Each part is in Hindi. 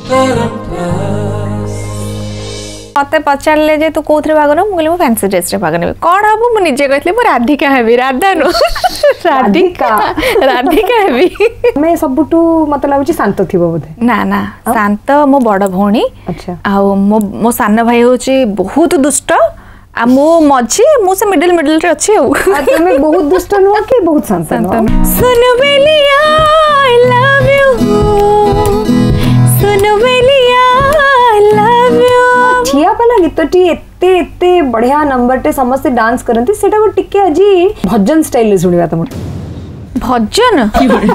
मत पचारे जे तू कौन भाग न मुझे फैंसी ड्रेस भाग ने कौन हम मुझे निजे कहती मुझे राधिका हेबी राधा नु राधिका राधिका हेबी मैं सबुटू मत लागुची शांत थिबो बोधे ना ना शांत मो बड़ भौणी अच्छा आ मो सान भाई होची बहुत दुष्ट आ मो मझी मो से मिडिल मिडिल रे अछि आ तुम बहुत दुष्ट नुआ कि बहुत शांत नुआ सुन बेलिया आई love you soon Beliya I love you ठिया वाला गीतटी एते एते बढ़िया नंबर टे समस्त डांस करंती सेटा को टिके अजी भजन स्टाइल रे सुनिबा तम भजन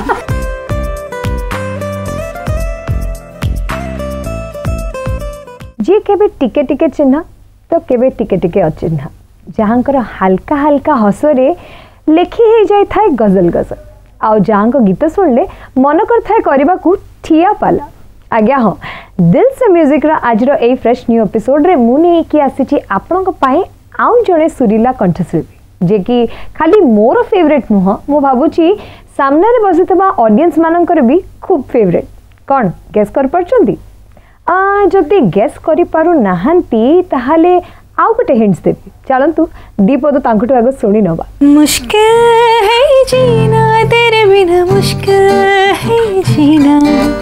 जे केबे टिके टिके चिन्ह तो केबे टिके टिके अचिन्ह जहाँकर हल्का हल्का हसरे लेखी हो जाए थाए गजल गजल आउ जहाँ गीत शुणिले मन कर थाए करबा को ठिया पाला आज्ञा हाँ दिल से म्यूजिक आज ए फ्रेश न्यू एपिसोड रे मु नहीं आसी आपण आउ जड़े सुरीला कंठशिल्पी जे कि खाली मोर फेवरेट नुह मु भावुची सामने बसिथिबा ऑडियंस मानकर भी खूब फेवरेट कौन गेस कर परचंती जदि गेस करि पारु नाहंती ताहाले आउ गोटे हिंट्स देबी चलंतु दीपद तांकुटु आगो सुनी नबा मुश्किल है जीना तेरे बिना मुश्किल है जीना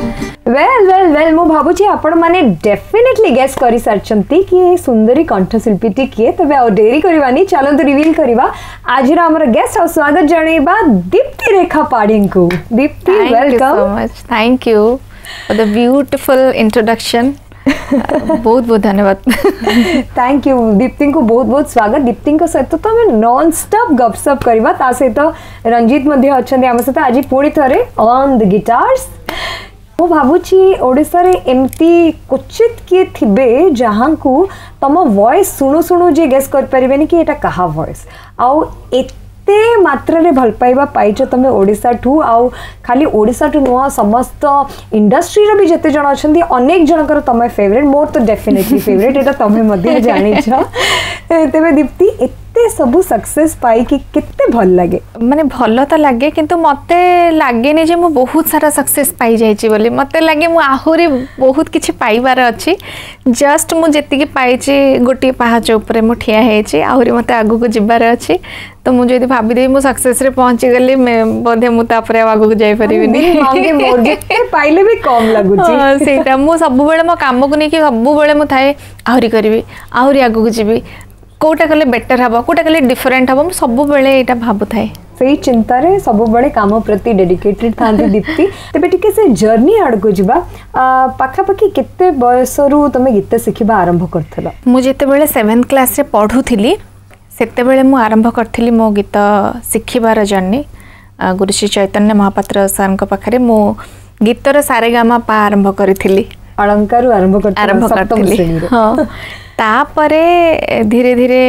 वेल वेल वेल मु भाबुची आपण माने डेफिनेटली गेस करि सारचंती कि ए सुंदरी कंठशिल्पीटी किए तबे आ देरी करबानी चलंतु रिवील करबा आज रा हमर गेस्ट और स्वागत जणेबा दीप्ति रेखा पाडिंग को Deepti welcome so much thank you for the beautiful introduction बहुत बहुत धन्यवाद थैंक यू दीप्ति को बहुत बहुत स्वागत दीप्ति को सहित तो हमें नॉन स्टॉप गपसप करबा ता सहित रंजीत मध्ये अछंदी हम सहित आज पुणी थरे ऑन द गिटार्स मु भाबुची ओडिसा रे एमती क्वचित किए थिबे जहां को तम वॉइस सुनु सुनु जे गेस कर परिबेनी कि एटा कहा वॉइस आउ एते मात्रा रे भल पाइबा पाइछ तमे ओडिसा ठू आउ खाली ओडिसा ठू नुआ समस्त इंडस्ट्री रे भी जते जण अछंदी अनेक जनकर तमे फेवरेट मोर तो डेफिनेटली फेवरेट एटा तमे मध्ये जानि छ तेबे दीप्ति एते सब सक्सेस पाई कि कितने भल लगे माने भल तो लगे किंतु मते लागे नि जे मु बहुत सारा सक्सेस पाई जाई छी बोली मते लागे मु आहुरी बहुत किछि पाइबार अछि जस्ट मु जेति कि पाई छी गोटी पहाच ऊपर मु ठिया हे छी आहुरी मते आगु को जिबार अछि तो मु जदि भाबी दे मु सक्सेस रे पहुंची गली मैं बोधे मु ता परे आगु को जाई परिबिनी मांगे मोर जेते पाइले भी कम लागु छी सेटा मु सब बेले मो काम को नै कि सब बेले मु थाए आहुरी करबी आहुरी आगु को जिबी कोटा कले बेटर हबो कोटा कले डिफरेंट हबो सब बेले एटा भाबु थाए सही चिंता रे सब बड़े काम प्रति डेडिकेटेड थांती दीप्ति तेबे टिके से जर्नी आड़ को जिबा पाखा पाखी कितने बयस रु तमे गीत सिखिबा आरंभ करथला मु जेते बेले 7th क्लास रे पढुथिली सेते बेले मु आरंभ करथिली मो गीत सिखिबार जर्नी गुरु श्री चैतन्य महापात्र सर को पाखरे मु गीतर सारेगामा पा आरंभ करथिली अलंकार आरंभ करथिली हां तापरे धीरे धीरे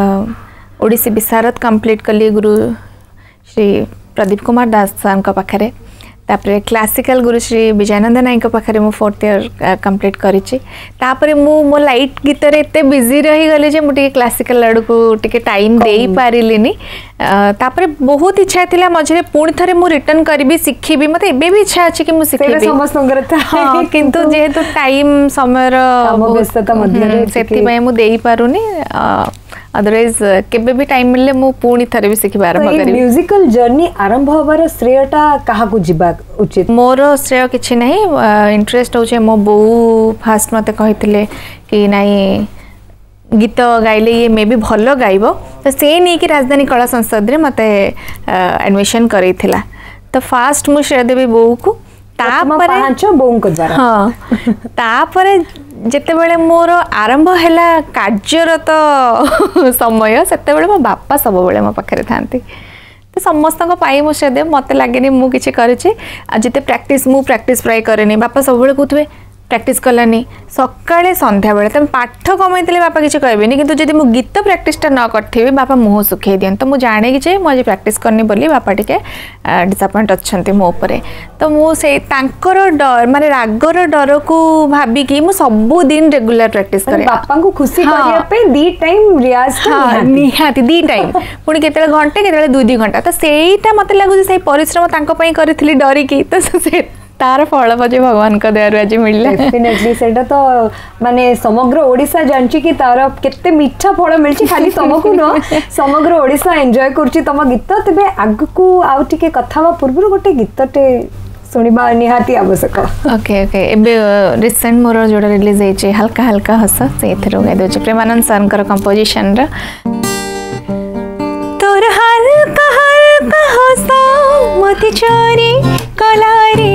ओडिसी विशारद कंप्लीट कली गुरु श्री प्रदीप कुमार दास सर को पाखरे तापरे क्लासिकल गुरु श्री विजयानंद नायक पाखरे मु 4th ईयर कंप्लीट करिछि तापरे मो लाइट गीतर एते बिजी रही गले जे मु टिके क्लासिकल लड को टिके टाइम देई पारिलिनी तापरे बहुत इच्छा थिला मझरे पुणी थरे मु रिटर्न करबी सिखिबी मते एबे भी इच्छा अछि कि मु सिखिबी समस्त करता हां किंतु जेहेतु टाइम समय व्यस्तता मध्य सेति पय मु देई पारुनी अदरवाइज केबे भी टाइम मिलले मु पुणी थरे भी सिखिबा आरंभ करिबी म्यूजिकल जर्नी आरंभ होबार श्रेयटा काहा को जिबा उचित मोर श्रेय किछि नहीं इंटरेस्ट होचे मो बो फास्ट मते कहितले कि नाही गीत गाइले ये मे भी भलो गाइबो तो से नहीं कि राजधानी कला संसद रे मते एडमिशन करिथिला तो फास्ट मु श्रेय देबी बो को तापरे पांच बो को द्वारा हां तापरे जेते बेले मोर आरंभ हैला कार्यरत समय सेते बेले मो बापा सब बेले मो पाखरे थांती तो समस्त को पाई मो से दे मते लागेनी मु किछि करिछि आ जेते प्रैक्टिस प्राय करेनी बापा सब बेले कहथुवे प्रैक्टिस कलानी सकाळे संध्या बेले तम पाठ कमैतले बापा किछि कहबेनी किंतु जदि मु गीत प्रैक्टिसटा न करथिबे बापा मुह सुखै दियन तो मु जाने कि जे मु आज प्रैक्टिस करनी बोली बापा टिके डिसअपॉइंट अछंती मो ऊपर तो मु से तांकर डर माने रागर डर को भाबी कि मु सब दिन रेगुलर प्रैक्टिस करे बापा को खुशी करिया पे दी टाइम रियाज निहाती दी टाइम पुणी केतले घंटे केतले 2 घंटा तो सेईटा मते लागु जे सही परिश्रम तांको पई करिथिली डरी की तो से तार फल बजे भगवान का दयारु आज मिलला डेफिनेटली सेटा तो माने समग्र ओडिसा जानची कि तार केते मीठा फल मिलची खाली तुमको न समग्र ओडिसा एन्जॉय करची तम गीत तबे आगु आउ टिके कथावा पूर्व गोटे गीतटे सुनिबा निहाती आवश्यक ओके ओके एबे रिसेंट मोर जोड़ा रिलीज होइचे हल्का हल्का हस से एथरो गाइ दोचे प्रेमानंद सरकर कंपोजिशन रा तोर हल्का हल्का हस मति चोरी कलारे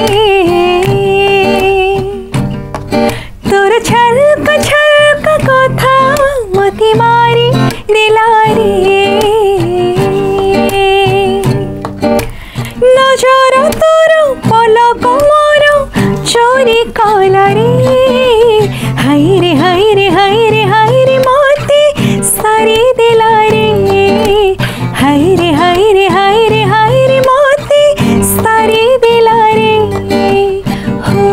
तोर छलका छलका कथा मति मारी दिलारे नजर तोर पलक मोर चोरी कलारे हाय रे हाय रे हाय रे हाय रे मोती सारी दिलारे हाय रे हाय रे हाय रे हाय रे मोती सारी दिलारे हो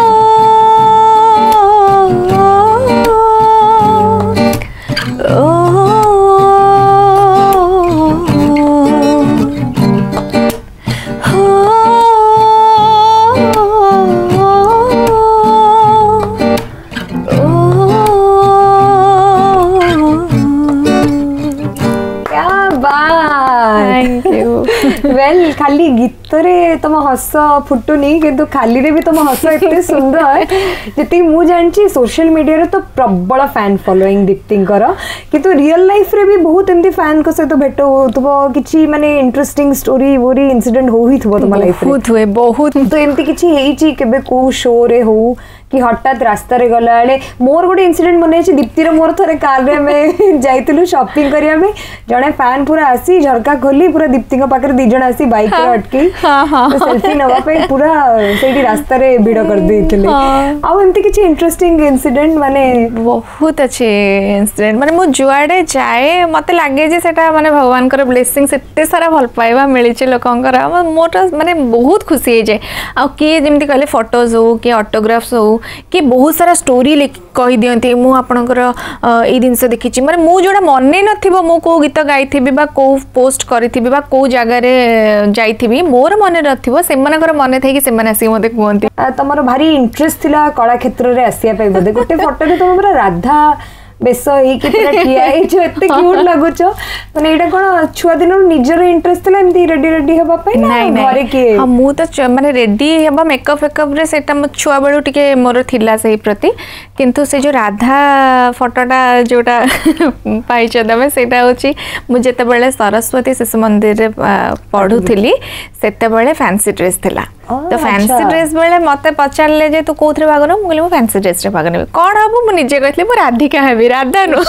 वेल खाली गीत रे तुम हस फुटुनी किंतु खाली रे भी तुम हस एते सुंदर जति मु जानची सोशल मीडिया रे तो प्रबल फैन फॉलोइंग दीप्तिंकर किंतु रियल लाइफ रे भी बहुत एमती फैन को सहित भेट होतबो किछि माने इंटरेस्टिंग स्टोरी बोरी इंसिडेंट हो ही थबो तुम लाइफ रे बहुत हुए बहुत तो एमती किछि हेची केबे को शो रे हो कि हठात रास्ता रे गला बेले मोर गोटे इंसिडेंट मन है दीप्तिर मोर थरे कार रे में जाइतिलु शॉपिंग करिया में जणे फैन पूरा आसी झरका खोली पूरा दीप्ति को पाकर दी जण आसी बाइक रे अटकी तो सेल्फी नवा पे पूरा सेठी रास्ता रे भिड़ कर देथिले आ एमती किछि इंटरेस्टिंग इंसिडेंट माने बहुत अच्छे इंसिडेंट माने मु जुआडे जाए मते लागे जे सेटा माने भगवान कर ब्लेसिंग सेते सारा भल पाइबा मिली छे लोकंकर मोर माने बहुत खुशी हे जाए आ के जेमती कहले फोटोज हो के ऑटोग्राफ्स हो कि बहुत सारा स्टोरी कही दियंती मु आपनकर ए दिन से देखिछि माने मु जोडा मने नथिबो मु को गीत गाइथिबी बा को पोस्ट करिथिबी बा को जगह रे जाइथिबी मोर मने नथिबो सेमानकर मने थई कि सेमाने आसी मते कहंती तमरो भारी इंटरेस्ट थिला कला क्षेत्र रे आसिया पे बदे गोटे फोटो रे तुम पूरा राधा बेस ही कि पूरा ठिया हे जो एते क्यूट लागुछ माने एटा कोन छुआ दिन निजर इंटरेस्ट थिला एमती रेडी रेडी हेबा पे ना घरे के हां मु तो माने रेडी हेबा मेकअप रे सेटा म छुआ बेलु टिके मोर थिला सही प्रति किंतु से जो राधा फोटोटा जोटा पाइछ दमे सेटा होची मु जेते बेले सरस्वती शिशु मंदिर रे पढुथिली सेते बेले फैंसी ड्रेस थिला तो फैंसी ड्रेस बेले मते पचारले जे तू कोथरे भाग न मु कहले फैंसी ड्रेस रे भाग नेबे कोन हबो मु निजे कहले मु राधिका हेबी राधा नो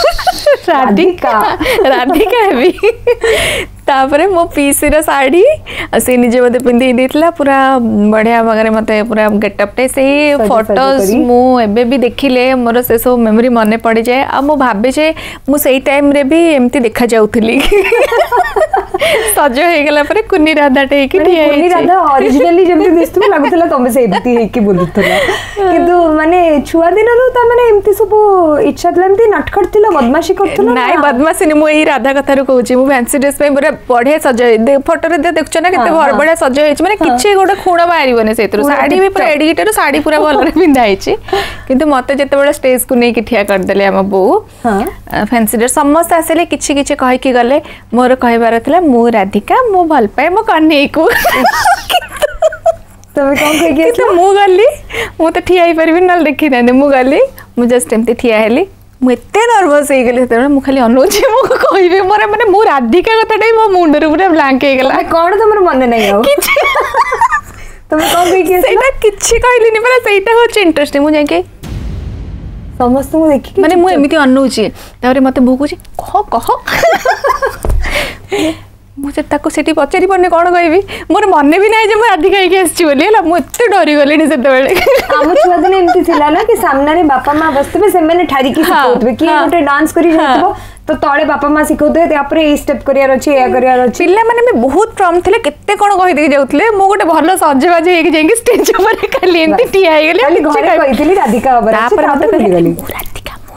राधिका हेबी तापरे मो पीसी रो साड़ी से निजे मते पिंदी देतला पूरा बढ़िया बगरे मते पूरा गेटअप टे से फोटोज मु एबे भी देखिले मोर से सब मेमोरी मने पड़ी जाए आ मु भाबे जे मु सेही टाइम रे भी एमती देखा जाउथली सजो हे गेला परे कुनी राधा टे कि कुनी राधा ओरिजिनली जेमती दिसतु लागुतला तमे सेही हेकी बोलुतला किंतु माने छुआ दिन रो त माने एमती सब इच्छा थला एमती नटखट थिला बदमाशी करथला नाइ बदमाशी नि मु एही राधा कथा रो कहूची मु फैंसी ड्रेस पे पूरा बढ़िया सजय फोटो रे देखछ ना केते भर बढ़िया सजय हेछ माने किछि गोटे खूण मारिबने सेतरो साड़ी भी पूरा एडिटर साड़ी पूरा भल रे पिंदा हेछि किंतु मते जते बेले स्टेज को नै कि ठिया कर देले हम बो फैंसी ड्रेस समस्त आसेले किछि किछि कहि कि गले मोर कहबार थला मु राधिका मु भल पाए मो कन्हई को तमे कोन कहि के तो मु गली मु तो ठिया ही परबी न देखि नै मु गली मु जस्ट एमती ठिया हेली मु एते नर्वस हे गेले तेरे मु खाली अनुची मु कहबे मोर माने मु राधिका कथाडे मो मुंडर पूरा ब्लैंक हे गेला कोन तमर मन नै आउ तमे कोन कहि के सेटा किछि कहली नि पर सेटा होच इंटरेस्टिंग मु जाके समस्त मु देखि माने मु एमिति अनुची तारे मते भूकुची कह मुझे ताको सेठी पचारि पड़ने कौन कहबी मोर मन भी ना जे मु राधिका के आछि बोली हला मु एते डरी गलेनी सेते बेले हम छुआ दिन एमती थिला ना कि सामने रे बापा मां बसतबे से मैंने ठारी की सिखौतबे कि गोटे डांस करी जातबो तो तळे बापा मां सिखौते तापरे ए स्टेप करियार अछि या करियार अछि पिल्ला माने में बहुत प्रॉम थिले केते कोन कहि दे जाउतले मु गोटे भलो सजबाजे हेक जाई स्टेज ऊपर खाली एमती टिया हे गेले खाली घरे कहितली राधिका खबर तापर मते कहली राधिका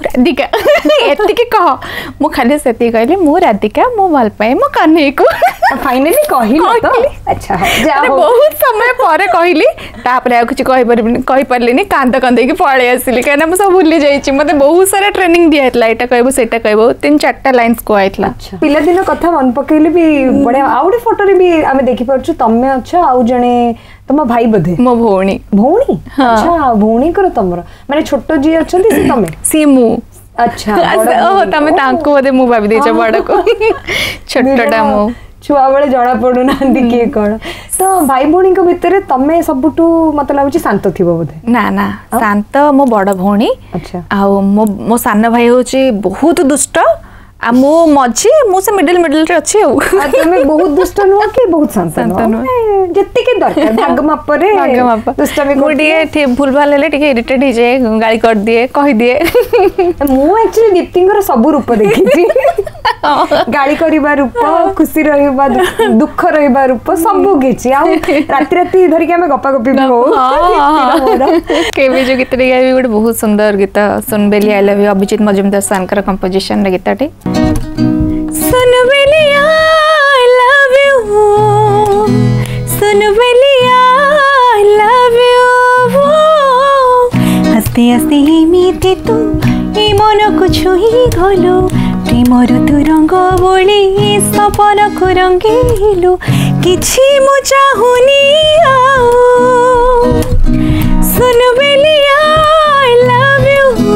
राधिका एतिके कह मु खाली सेति कहली मु राधिका मु भल पाए मो कन्हई को फाइनली कहिला तो अच्छा जा हो बहुत समय पर कहली तापर आ कुछ कहि परलिनी कांद कांदे के पळे आसिली काना मु सब भूली जाईची मते बहुत सारा ट्रेनिंग दियातला एटा कहबो सेटा कहबो 3-4 लाइंस को आइतला पिला दिन कथा मन पकेली भी बडे आउडे फोटो रे भी आमे देखि परछु तमे अच्छा आउ जणे तम भाई बधे मो भौणी अच्छा भौणी कर तमरो माने छोटो जी अछंती से तमे सी मु अच्छा ओ तमे तांको बदे मु भाबी देछ बड़ को छोटटा मु छुआ बेले जणा पडु नांदी के कोन तो भाई भौणी को भितरे तमे सबटू मत लागुची शांत थिबो बोधे ना ना शांत मो बड़ भौणी अच्छा आ मो सान भाई होची बहुत दुष्ट आ मो मझी मो से मिडिल रे अछि आ तमे बहुत दुष्ट नुवा कि बहुत शांत नुवा जत्ते के दरकार भाग माप रे दुष्ट में गोटे भूल भाल ले टिके इरिटेट हो जाए गाली कर दिए कहि दिए मु एक्चुअली दीप्तिंगर सब रूप देखिछि गाली करबा रूप खुशी रहबा दुख रहबा रूप सब किछि आ राति राति धरि के हमें गप्पा गप्पी हो केबे जो गीत गाबी गोटे बहुत सुंदर गीत सुनबेली I love you Abhijit Majumdar सानकर कंपोजिशन रे गीतटी सुनबेली आई लव यू सुनबेली आई लव यू हंसते हंसते एमिति तू ए मन को छुई गलु प्रेम ऋतु रंग बोली सपन को रंगेलु किछि मु चाहुनी सुनबेली आई लव यू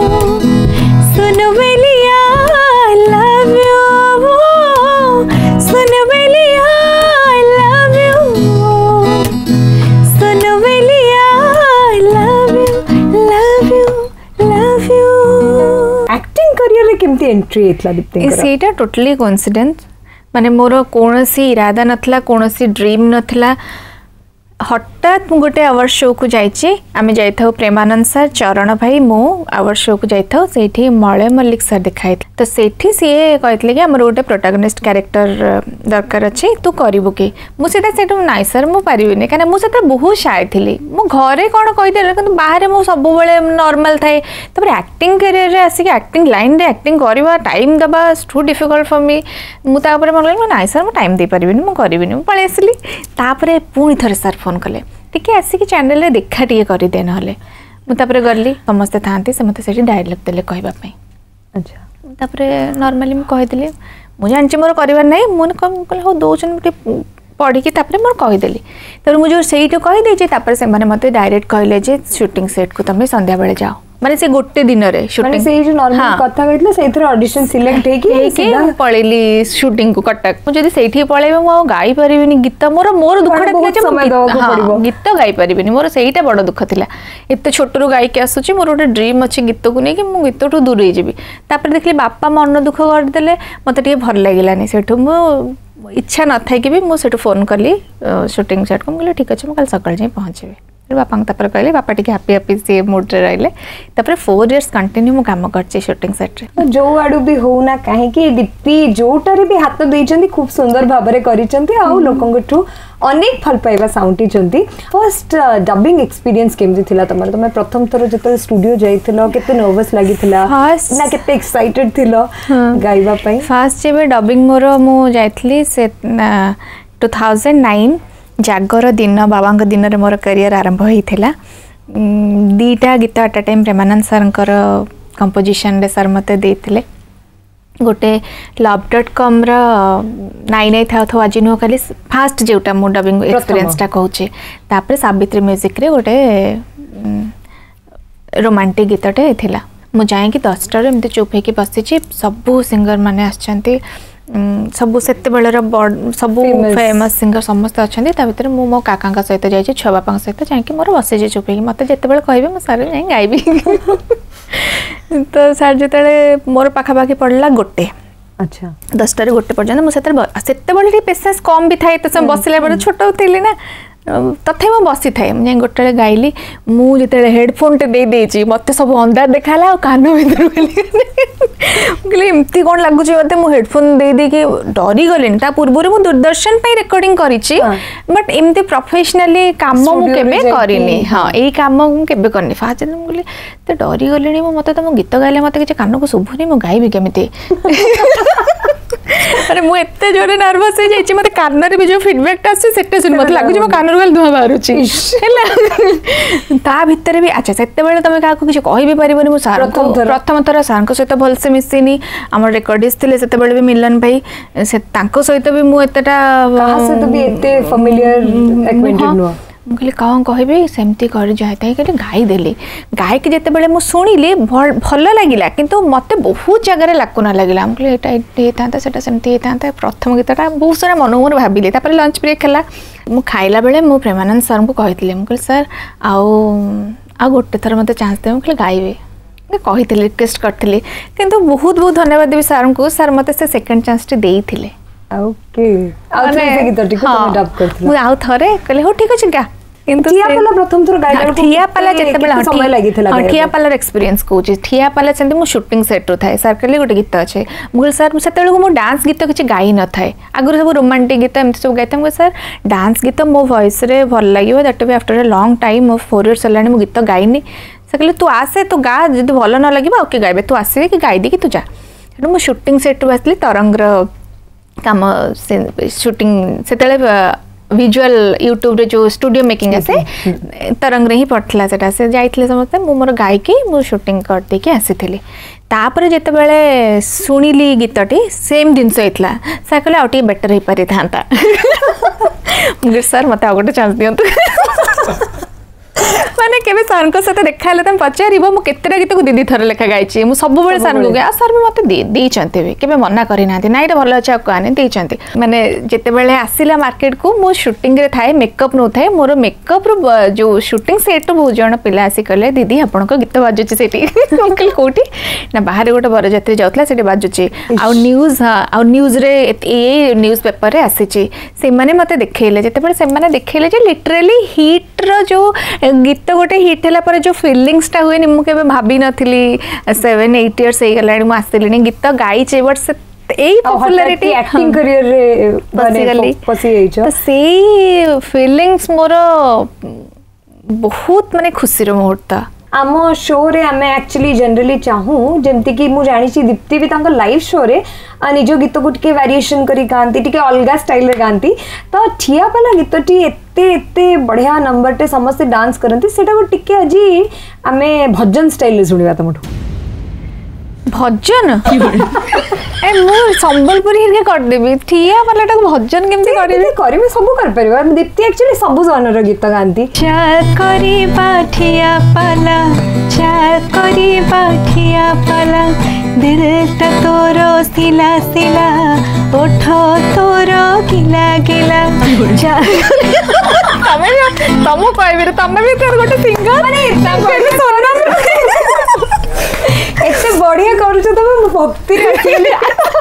सुनबेली आई लव यू सुनबेली आई लव यू सुनबेली I love you love you acting career रे केमती एंट्री एतला दीप्तिंगर सेटा टोटली कोइंसिडेंस माने मोर कोनोसी इरादा नथला कोनोसी ड्रीम नथला हठात मु गोटे अवार्ड शो को जाइए आम जाइए प्रेमानंद सर चरण भाई मो अवार्ड शो को जाइए से मलय मल्लिक सर दिखाई तो सेठी सी कहते कि आमर गोटे प्रोटागनिस्ट कैरेक्टर दरकार अच्छे तू करू कि मुझे नाई सर मुझे पारिनी कहीं मुझे बहुत शाय थी मो घरे कौन कहीदेल कि बाहर मुझे सब नॉर्मल थाए एक्टिंग करियर रे आसिक एक्टिंग लाइन रे एक्टिंग करवा टाइम दबा टू डिफिकल्ट फॉर मी मुझे मन लगे नाई सर मुझे टाइम दे पारि मुझे करी पलि आसली पुणी थे सर फोन कले टिके आसिक चैनल रे देखा टिके करदे ना मुझे गली समस्ते था से मत डायलॉग देले कहवाई अच्छा तापर नॉर्मली मुझे कहीदेली मुझे जानची मोर कर ना मुझे कहले हो दौन पढ़ी मोर कहीदेली तब मुझे से कहीदे से मत डायरेक्ट कहले शूटिंग सेट को तुम संध्या बेले जाओ माने से गोटे दिन रे शूटिंग से जो नॉर्मल कथा कहले सेथरे ऑडिशन सिलेक्ट हे कि सीधा पळेली शूटिंग को कटक मु जदी सेठी पळेबे मु गाई परिबिनी गीत मोर दुखटा थिला गीत गाई परिबिनी मोर सेहीटा बड़ दुख थिला एते छोटरू गाई के आसुची मोर गोटे ड्रीम अछि गीत को नै कि मु गीत टू दूर हे जेबी तापर देखली बापा मन दुख कर देले मते टिके भल लागिलानी सेठू मु इच्छा न थाई कि भी मु सेठू फोन करली शूटिंग सेट को कहले ठीक अछि मु कल सकाळ जे पहुंचबे बापा कहले बापा टी हैप्पी हैप्पी से मूड रे रहिले 4 इयर्स कंटिन्यू मु काम करछि शूटिंग सेट रे जो आडू भी हो ना काहे कि दीप्ति जोटारे भी हाथ देइचंती खूब सुंदर भाबरे करिचंती आ लोकंगठू अनेक फल पाइबा साउंटी चंती फर्स्ट डबिंग एक्सपीरियंस केमती थिला तमर तमे प्रथम थरो जतले स्टूडियो जाइथिलो केते नर्वस लागिथिला ना केते एक्साइटेड थिलो गाइबा पई फर्स्ट जेबे डबिंग मोर मु जाइथली से 2009 जागर दिन बाबा दिन रे मोर करियर आरंभ होइथिला 2टा गीत एट अ टाइम प्रेमानंद सरंकर कंपोजिशन रे सर मते देथिले गोटे love.com रा नाई नाई था आज नुह खाली फास्ट जोटा मो डबिंग एक्सपीरियंस टा कहूचे तापर सावित्री म्यूजिक रे गोटे रोमांटिक गीतटे थिला मु जाए कि 10टा रे एमते चुप हे कि बसिछि सबु सिंगर माने आछंती सबु सेते बेलर सबु फेमस सिंगर समस्त अच्छा ता भीतर मु मो काका सहित जाइए छुआ बापा सहित जाकि मोर बसे चुप कि मत जिते कहबे मो सारे जाए गाइबी तो सार जो मोर पाखापाखि पड़ला गोटे अच्छा 10टा रे गोटे पर्यंत मुझे पेसेंस कम भी था तो बसला बड़े छोट थी ना तथे मुझे बसी थाए मुझे गोटे गाइली मुझे हेडफोन टे दे देची मत सब अंधार देखा कान भर कहली एमती कौन लगुच मत मुझे हेडफोन दे देकी डरी गली पूर्व मुझे दूरदर्शन पे रेकर्डिंग करी बट एमती प्रोफेशनली काम मुझे करनी हाँ यही कम मुझे करनी फास्ट मुझे तो डरी गली मत तुम गीत गाइले मत किसी कान को शुभुनी मुझे गायबी केमी अरे मुझे एत जोरे नर्वस हो जाइए मत कान भी जो फीडबैक आसे शुणी मत लगुच मो कान गल धुआं बाहर ता भितर भी अच्छा से तुम क्या किसी कह भी पार मुझे प्रथम थर सार सहित भलसे मिसिनी आम रेकर्डिस्ट थे से भी मिलन भाई सहित भी मुझे मुझे कौन कह सेमती कर जाए कहली गाईदेली गायक जिते बड़े मुझे शुणिली भल लगे किंतु मत बहुत जगह लाकुना लगे मुझे था सेमती होता प्रथम गीतटा बहुत सारा मन मोर भाविली लंच ब्रेक है मुझे खाइला बेले मु प्रेमानंद सर को कही मुझे सर आउ गोटे थर मत चान्स दे मुझे गाइबे कही रिक्वेस्ट करी किंतु बहुत बहुत धन्यवाद देवी सर को सर मत से सेकेंड चान्स टी देइथिले ओके आउ थरे कहले हो ठीक अछि क्या किंतु प्रथम थर गाइडर ठिया पाला जेते समय लागिथिला ठिया पालार एक्सपीरियंस कोची ठिया पाला सेंते मु शूटिंग सेट रु थाए सर कहले गोटे गीत अछि मुगल सर सेतेले मु डांस गीत किछि गाई न थाए आगुर सब रोमांटिक गीत एमति सब गाइते मुगल सर डांस गीत मो वॉइस रे भल लागियो that be after a long time of 4 years लानी मु गीत गाइनी से कहले तू आसे तू गा जदि भल न लागिबा ओके गाइबे तू आसे कि गाई दे कि तू जा मु शूटिंग सेट रु आसली तरंगर काम शूटिंग से विजुअल यूट्यूब रे जो स्टूडियो मेकिंग आसे तरंग रे ही पड़ता सेटा से जाइथिले समस्त मु मोर गायकी मु शूटिंग कर दे के आसीथिली तापर जेते बेले सुनिली गीतटी सेम दिन होइतला सा कहले आउटी बेटर ही पारि थांता मुझे सर मत आ गोटे चांस दियंतु माने केबे सर को सते देखाले तम पचारिबो मु केतेटा गीत को दीदी थर लेखा गाइची मु सब बेले सर को गया सर भी मते दे चंते भी केबे मना करि नाथि नाइटा भलो अच्छा कहने दे चंते माने जेते बेले आसिला मार्केट को मु शूटिंग रे थाए मेकअप नो थाए मोर मेकअप रो जो शूटिंग सेट रो बहुत जण पिला आसी कहले दीदी आपन को गीत बाजुची सेठी अंकल कोठी ना बाहर गोटे बरजात्री जाउतला सेठी बाजुची आ न्यूज रे ए न्यूज पेपर रे आसीची से माने मते देखेले जेते बेले से माने देखेले जे लिटरली हिट रो जो गीत गोटे हिट है पर जो फिलिंग्स टा हुए मुझे भाभी नथिली 7-8 इयर्स हो गलानी मु आसलिनी गीत गाइचे बट से एई पॉपुलैरिटी एक्टिंग करियर रे पसी गई तो सेई फीलिंग्स मोर बहुत माने खुशी रो मुहूर्त आम शो रे आमे एक्चुअली जनरली चाहूँ जमती कि मु जानी दीप्ति भी तांको लाइव शो रे निज गीत को टिके वेरिएशन करी गांती टिके अलगा स्टाइल रे गांती तो ठिया पाला गीतटी एते एते बढ़िया नंबर टे समस्त डांस करंती सेटा को टिके अजी आमे भजन स्टाइल रे सुनिबा तमठु भजन ए मु संबलपुरी हिरके कर देबी ठिया पालाटा भजन केमती करिबे करिबे सब कर परबा दीप्ति एक्चुअली सब जनर गीत गांती चाकरी बाठिया पाला चाकरी बाठिया पाला दिलटा तोरो सिला सिला ओठ तोरो गिला गिला तम कहबे तमे भी तोर गोटे सिंगर माने एते बढ़िया करू छ तमे भक्ति रखिले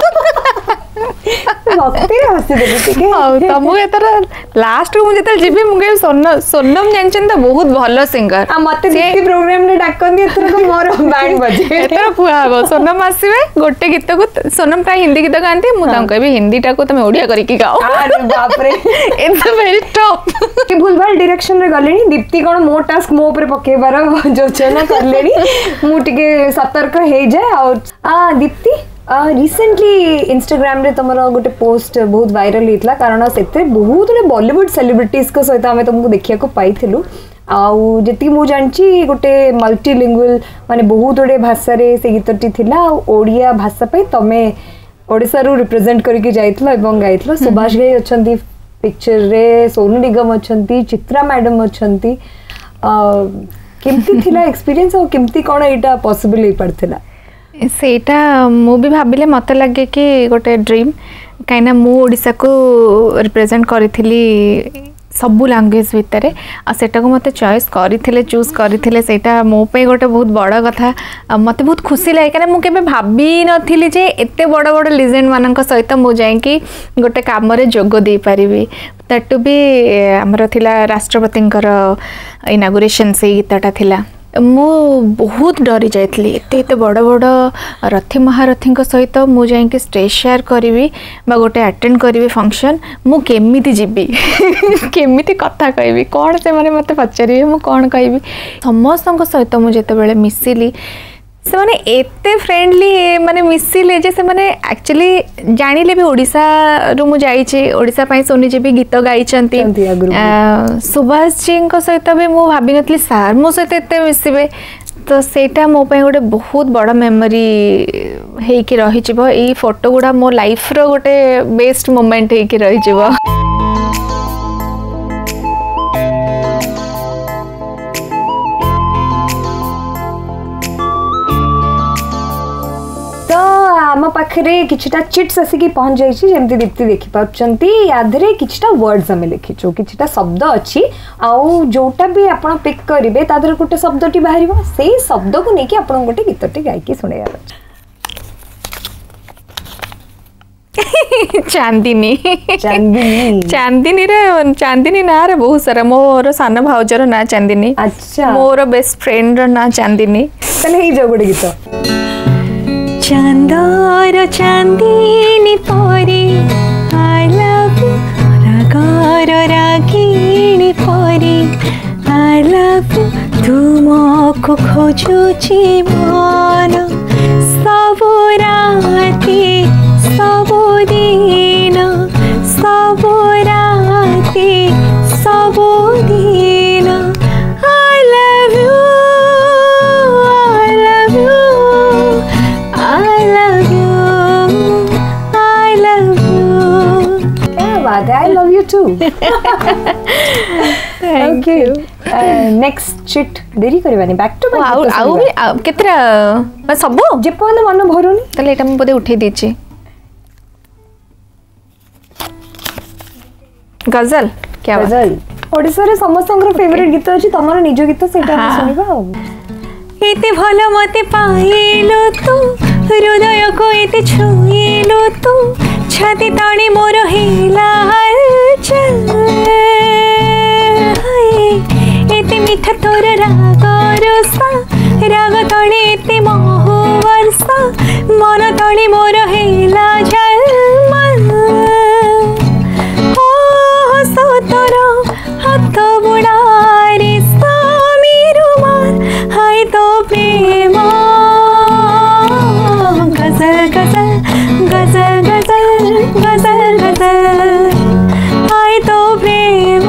भक्ति हसी देबी ठीक है हां तमु एतर लास्ट को मुझे तल जीबी मुगे सोनम जानछन त बहुत भलो सिंगर आ मते दीप्ति प्रोग्राम रे डाकन दे एतर को मोर बैंड बजे एतर पुआ हो सोनम आसीबे गोटे गीत को सोनम प्राय हिंदी गीत गांती मु तां कहबी हिंदी टा को तमे ओडिया करी की गाओ अरे बाप रे इट्स वेरी टफ कि भूलभाल डायरेक्शन रे गलेनी दीप्ति कोन मो टास्क मो ऊपर पकेबार योजना करलेनी मु टिके सतर्क हे जाय और दीप्ति रिसेंटली इंस्टाग्राम रे तमरो गोटे पोस्ट बहुत वायरल होइतला कारण सेते बहुत रे बॉलीवुड सेलिब्रिटीज को सहित हमें तुमको देखिया को पाइथिलु आउ जति मु जानची गोटे मल्टीलिंगुअल माने बहुत बड़े भाषा रे से गीतटी थिला ओडिया भाषा पे तमे ओडिसा रु रिप्रेजेंट करके जाइतलो एवं गाइतलो सुभाष गाई अछंती पिक्चर रे सोनू निगम अछंती चित्रा मैडम अछंती केमती थिला एक्सपीरियंस और केमती कोन एटा पॉसिबल ही पड़थिला सेटा मु भी भाबिले मत लगे कि गोटे ड्रीम कहीं मु ओडिसा को रिप्रेजेंट करी सबू लैंग्वेज भितर आटा को मत चॉइस करते चूज करते सेटा मो पे गोटे बहुत बड़ कथा मत बहुत खुशी लगे कहीं मुझे भाभी नी जे एते बड़ बड़ लिजेंड मान सहित मुझे गोटे कम जोग दे पारि दैट टू बी आमर थिला राष्ट्रपतिंकर इनागुरेशन से गीतटा थिला मु बहुत डरी जाइली एत बड़ बड़ रथी महारथी सहित मु जाइए स्टेज शेयर करी गोटे अटेंड करी फंक्शन मु केमिति जीवी केमिति कथा कहबी कौन से माने मते पचारे मु कौन कहबी समस्त सहित मु जेतेबेले मिसिली से माने एते फ्रेंडली माने मिसिले जे से माने एक्चुअली जानिले भी ओडिसा रु मु जाइछि ओडिसा पई सोनी जे भी गीत गाइछंती सुभाष जी को सहित भी मु भाबी नथली सार मो सहित एते मिसिबे तो सेटा मो पई गोटे बहुत बड़ मेमोरी हे कि रहि जिवो एई फोटो गुडा मो लाइफ रो गोटे बेस्ट मोमेंट हे कि रहि जिवो आम पाखे किछटा चिट्स आसिक पहुंच जाइए जमी दीप्ति देखिपारे यादे किछटा वर्ड्स आम लिखिचु किछटा शब्द अच्छी आउ जोटा भी आप पिक करेंगे तादर गोटे शब्दटी बाहर से शब्द को लेकिन आप गोटे गीतटी गायकी शुणे चांदिनी चांदिनी चांदिनी रे चांदिनी ना रे बहुत सारा मोर सान भाउजर ना चांदिनी अच्छा मोर बेस्ट फ्रेंड ना चांदिनी ताले ही जो गोटे गीत चांदर चांदिनी परी आई लव यू रागर रागिणी परी आई लव यू तुमको खोजुची मन सबु राती सबु दिन सबु राती सबु दिन I love you I love you too. Thank you. Next chit देरी करबानी बैक टू बैक आउ भी केतरा सब जे पन मन भरुनी तले एटा म बदे उठै दिछि गजल क्या गजल ओडिसा रे समस्तंकर फेवरेट गीत अछि तमर निज गीत सेटा सुनिबा एते भलो मते पाइलो तू हृदय को एते छुइलो तू छाती ताणी मोर हेला चल एते मीठा तोर राग रसा राग तणे एते मोह वर्षा मन तणे मोर हेला झलमल ओ सतर हाथ बुड़ारे समीर मान हाय तो प्रेम गजल गजल गजल गजल गजल गजल आए तो प्रेम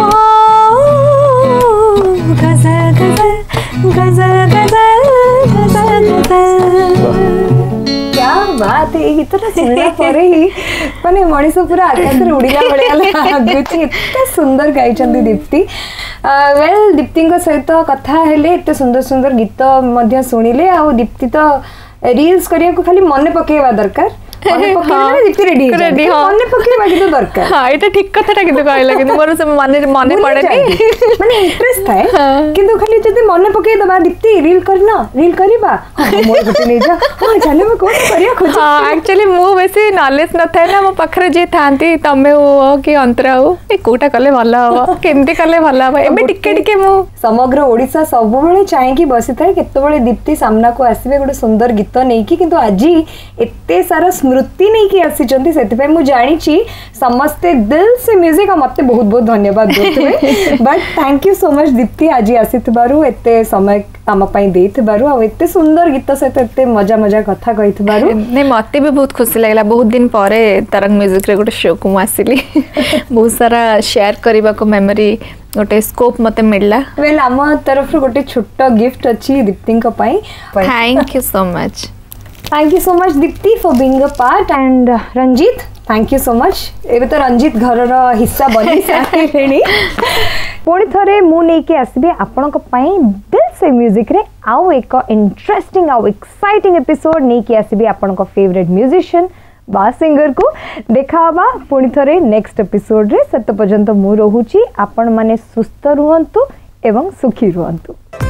गजल गजल गजल गजल गजल गजल क्या बात है गीत सुनला परे ही माने मनीष पूरा आकाश रे उड़िला बळिया लागुची एते सुंदर गाइचंदी दीप्ति वेल दीप्ति सहित कथा हेले एते सुंदर सुंदर गीत मध्य सुनिले आ दीप्ति तो रील्स करिया को खाली मन पकेवा दरकार मन पकेवा दीप्ति रेडी मन पकेवा कि तो दरकार हां एटा ठीक कथाटा किंतु कहला कि मोर से मन पड़े माने इंटरेस्ट थाए किंतु खाली जदी मन पके दबा दीप्ति रील करबा मोर गटे नै जा हां चले म कोन करिया खोज हां एक्चुअली मो बेसी नॉलेज न थाए ना मो पखरे जे थांती तमे हो कि अंतरा हो ए कोटा कले भला हो केमती कले भला हो एबे टिके टिके मो समग्र ओडिसा सब बेले चाहे कि बसी थाए केते बेले दीप्ति सामना को आसीबे गोटे सुंदर गीत नै कि किंतु आजी एते सारा स्मृति नहीं कि आसी चंती सेति पे मु जानी छी समस्ते दिल से म्यूजिक मते बहुत बहुत धन्यवाद देते but thank you so much Deepti आज आसीतबारु एते समय आम पई देतबारु आ एते सुंदर गीत से एते मजा मजा कथा कहितबारु ने मते भी बहुत खुशी लागला बहुत दिन परे तरंग म्यूजिक रे गोटे शो को आसीली बहुत सारा शेयर करबा को मेमोरी गोटे स्कोप मते मिलला वेल आम तरफ गोटे छोटा गिफ्ट अछि दीप्ति को पई thank you so much Thank you so much Dipti for being a part and Ranjit thank you so much एबे तो रंजीत घर रो हिस्सा बनी साथेणी पुणी थरे मु नै के आसीबे आपन को पई दिल से म्यूजिक रे आउ एक इंटरेस्टिंग आउ एक्साइटिंग एपिसोड नै के आसीबे आपन को फेवरेट म्यूजिशियन बा सिंगर को देखाबा पुणी थरे नेक्स्ट एपिसोड रे सत पर्यंत मु रहूची आपन माने सुस्थ रुहंतु एवं सुखी रुहंतु।